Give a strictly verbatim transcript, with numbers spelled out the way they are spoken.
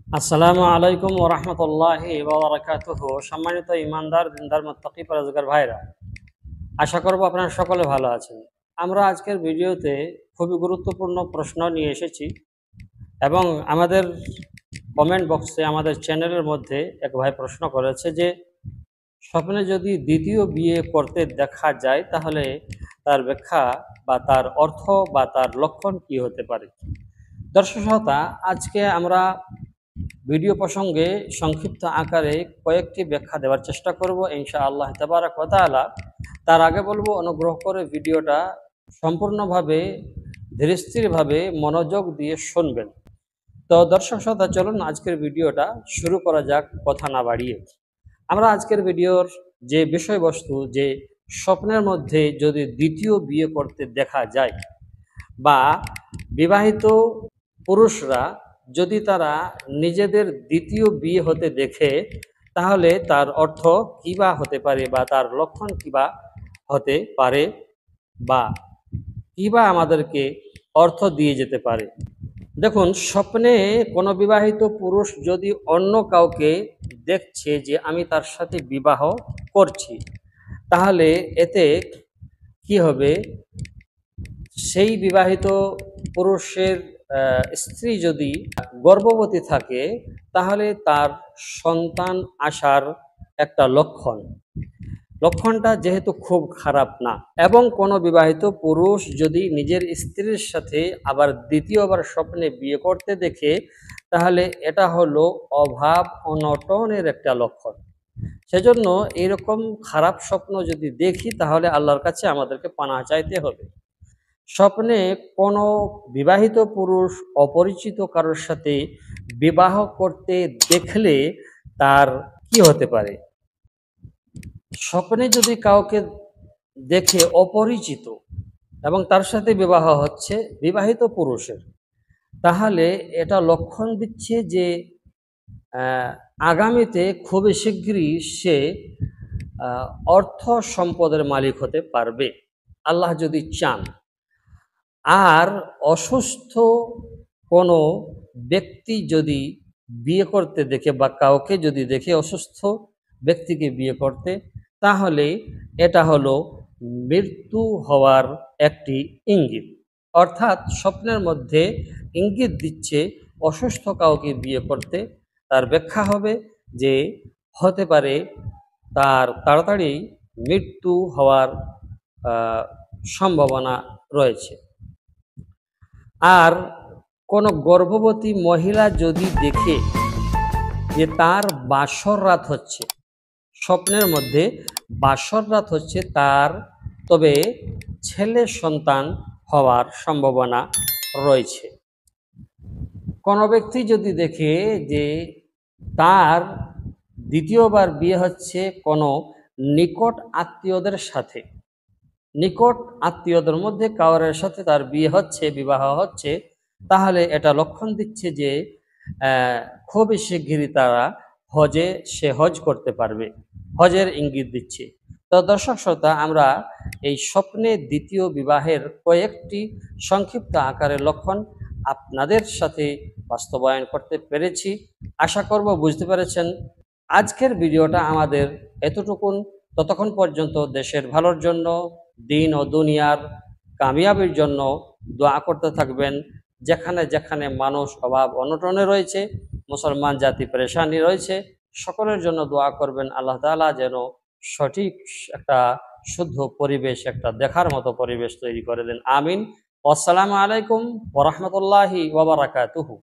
আসসালামু আলাইকুম ওয়া রাহমাতুল্লাহি ওয়া বারাকাতুহু। সম্মানিত ইমানদার দিনদার মুত্তাকি পরহেজগার ভাইরা, আশা করব আপনারা সকলে ভালো আছেন। আমরা আজকের ভিডিওতে খুবই গুরুত্বপূর্ণ প্রশ্ন নিয়ে এসেছি এবং আমাদের কমেন্ট বক্সে আমাদের চ্যানেলের মধ্যে এক ভাই প্রশ্ন করেছে যে স্বপ্নে যদি দ্বিতীয় বিয়ে করতে দেখা যায় তাহলে তার ব্যাখ্যা বা তার অর্থ বা তার লক্ষণ কি হতে পারে। দর্শক শ্রোতা, আজকে আমরা ভিডিও প্রসঙ্গে সংক্ষিপ্ত আকারে কয়েকটি ব্যাখ্যা দেওয়ার চেষ্টা করব ইনশাআল্লাহ তাবারাক ওয়া তাআলা। তার আগে বলবো, অনুগ্রহ করে ভিডিওটা সম্পূর্ণভাবে ধীরস্থিরভাবে মনোযোগ দিয়ে শুনবেন। তো দর্শক শ্রোতা, চলুন আজকের ভিডিওটা শুরু করা যাক কথা না বাড়িয়ে। আমরা আজকের ভিডিওর যে বিষয়বস্তু, যে স্বপ্নের মধ্যে যদি দ্বিতীয় বিয়ে করতে দেখা যায় বা বিবাহিত পুরুষরা যদি তারা নিজেদের দ্বিতীয় বিয়ে হতে দেখে তাহলে তার অর্থ কিবা হতে পারে বা তার লক্ষণ কিবা হতে পারে বা কিবা আমাদেরকে অর্থ দিয়ে যেতে পারে। দেখুন, স্বপ্নে কোনো বিবাহিত পুরুষ যদি অন্য কাউকে দেখছে যে আমি তার সাথে বিবাহ করছি, তাহলে এতে কি হবে, সেই বিবাহিত পুরুষের স্ত্রী যদি গর্ভবতী থাকে তাহলে তার সন্তান আসার একটা লক্ষণ। লক্ষণটা যেহেতু খুব খারাপ না, এবং কোনো বিবাহিত পুরুষ যদি নিজের স্ত্রীর সাথে আবার দ্বিতীয়বার স্বপ্নে বিয়ে করতে দেখে তাহলে এটা হলো অভাব অনটনের একটা লক্ষণ। সেজন্য এরকম খারাপ স্বপ্ন যদি দেখি তাহলে আল্লাহর কাছে আমাদেরকে পানাহ চাইতে হবে। স্বপ্নে কোনো বিবাহিত পুরুষ অপরিচিত কারোর সাথে বিবাহ করতে দেখলে তার কি হতে পারে? স্বপ্নে যদি কাউকে দেখে অপরিচিত এবং তার সাথে বিবাহ হচ্ছে বিবাহিত পুরুষের, তাহলে এটা লক্ষণ দিচ্ছে যে আগামীতে খুবই শীঘ্রই সে অর্থ সম্পদের মালিক হতে পারবে, আল্লাহ যদি চান। আর অসুস্থ কোনো ব্যক্তি যদি বিয়ে করতে দেখে বা কাউকে যদি দেখে অসুস্থ ব্যক্তিকে বিয়ে করতে, তাহলে এটা হলো মৃত্যু হওয়ার একটি ইঙ্গিত। অর্থাৎ স্বপ্নের মধ্যে ইঙ্গিত দিচ্ছে অসুস্থ কাউকে বিয়ে করতে। তার ব্যাখ্যা হবে যে হতে পারে তার তাড়াতাড়ি মৃত্যু হওয়ার সম্ভাবনা রয়েছে। আর কোনো গর্ভবতী মহিলা যদি দেখে যে তার বাসর রাত হচ্ছে, স্বপ্নের মধ্যে বাসর রাত হচ্ছে তার, তবে ছেলে সন্তান হওয়ার সম্ভাবনা রয়েছে। কোনো ব্যক্তি যদি দেখে যে তার দ্বিতীয়বার বিয়ে হচ্ছে কোনো নিকট আত্মীয়দের সাথে, নিকট আত্মীয়দের মধ্যে কাউরের সাথে তার বিয়ে হচ্ছে, বিবাহ হচ্ছে, তাহলে এটা লক্ষণ দিচ্ছে যে খুবই শিগগিরই তারা হজে সে হজ করতে পারবে, হজের ইঙ্গিত দিচ্ছে। তো দর্শক শ্রোতা, আমরা এই স্বপ্নে দ্বিতীয় বিবাহের কয়েকটি সংক্ষিপ্ত আকারের লক্ষণ আপনাদের সাথে বাস্তবায়ন করতে পেরেছি। আশা করব বুঝতে পেরেছেন। আজকের ভিডিওটা আমাদের এতটুকুন। ততক্ষণ পর্যন্ত দেশের ভালোর জন্য, দিন ও দুনিয়ার কামিয়াবির জন্য দোয়া করতে থাকবেন। যেখানে যেখানে মানুষ অভাব অনটনে রয়েছে, মুসলমান জাতি পেরেশানি রয়েছে, সকলের জন্য দোয়া করবেন। আল্লাহ তাআলা যেন সঠিক একটা শুদ্ধ পরিবেশ, একটা দেখার মতো পরিবেশ তৈরি করে দেন। আমিন। আসসালামু আলাইকুম ওয়া রাহমাতুল্লাহি ওয়া বারাকাতুহু।